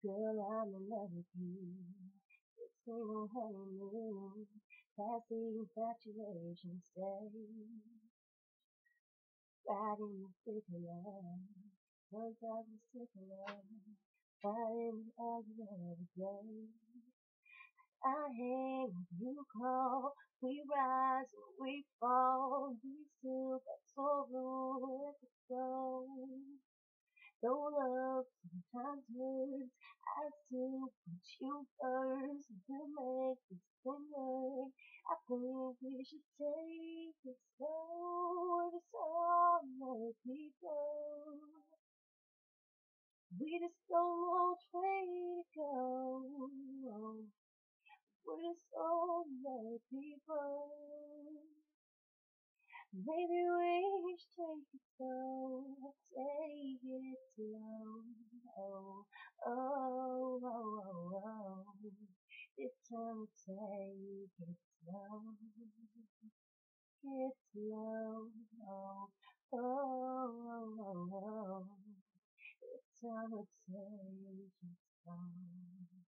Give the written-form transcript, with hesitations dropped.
Girl, I'm in love with you. This ain't no honeymoon. Past the infatuation stage. Riding the stick of love. One time the stick of love. Fighting the argument every day. I hang, you call. We rise and we fall. We still got so nowhere to go. Though love sometimes hurts, I still put you first to make this thing work. I think we should take it slow to some people. We just don't know which way to go. We're just so many people. Maybe we should take it slow, take it slow. Oh, oh, oh, oh, oh. This time we'll take it slow, get slow. Oh, oh, oh, oh, oh. This time we'll take it slow.